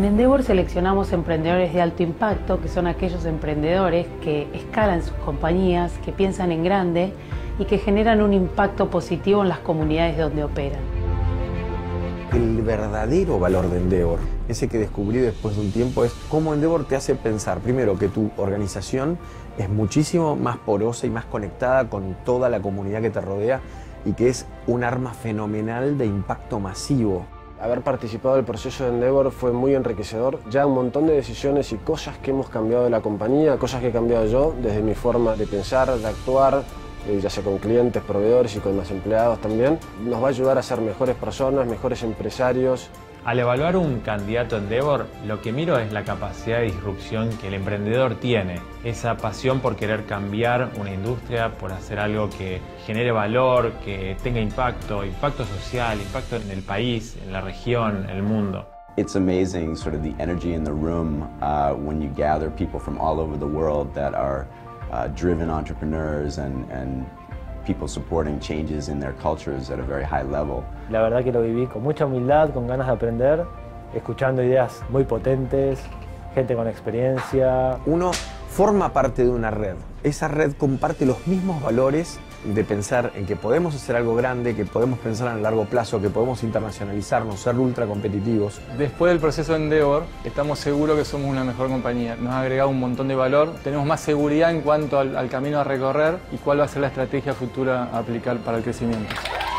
En Endeavor seleccionamos emprendedores de alto impacto, que son aquellos emprendedores que escalan sus compañías, que piensan en grande y que generan un impacto positivo en las comunidades donde operan. El verdadero valor de Endeavor, ese que descubrí después de un tiempo, es cómo Endeavor te hace pensar, primero, que tu organización es muchísimo más porosa y más conectada con toda la comunidad que te rodea y que es un arma fenomenal de impacto masivo. Haber participado del proceso de Endeavor fue muy enriquecedor. Ya un montón de decisiones y cosas que hemos cambiado de la compañía, cosas que he cambiado yo desde mi forma de pensar, de actuar, ya sea con clientes, proveedores y con los empleados también, nos va a ayudar a ser mejores personas, mejores empresarios. Al evaluar un candidato Endeavor, lo que miro es la capacidad de disrupción que el emprendedor tiene, esa pasión por querer cambiar una industria, por hacer algo que genere valor, que tenga impacto social, impacto en el país, en la región, en el mundo. It's amazing sort of the energy in the room when you gather people from all over the world that are driven entrepreneurs and people supporting changes in their cultures at a very high level. La verdad que lo viví con mucha humildad, con ganas de aprender, escuchando ideas muy potentes, gente con experiencia. Uno forma parte de una red. Esa red comparte los mismos valores de pensar en que podemos hacer algo grande, que podemos pensar a largo plazo, que podemos internacionalizarnos, ser ultra competitivos. Después del proceso de Endeavor, estamos seguros que somos una mejor compañía. Nos ha agregado un montón de valor, tenemos más seguridad en cuanto al camino a recorrer y cuál va a ser la estrategia futura a aplicar para el crecimiento.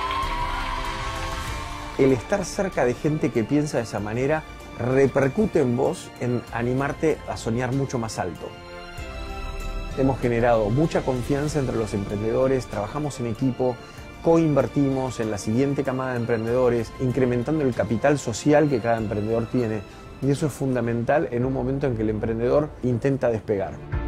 El estar cerca de gente que piensa de esa manera repercute en vos en animarte a soñar mucho más alto. Hemos generado mucha confianza entre los emprendedores, trabajamos en equipo, coinvertimos en la siguiente camada de emprendedores, incrementando el capital social que cada emprendedor tiene. Y eso es fundamental en un momento en que el emprendedor intenta despegar.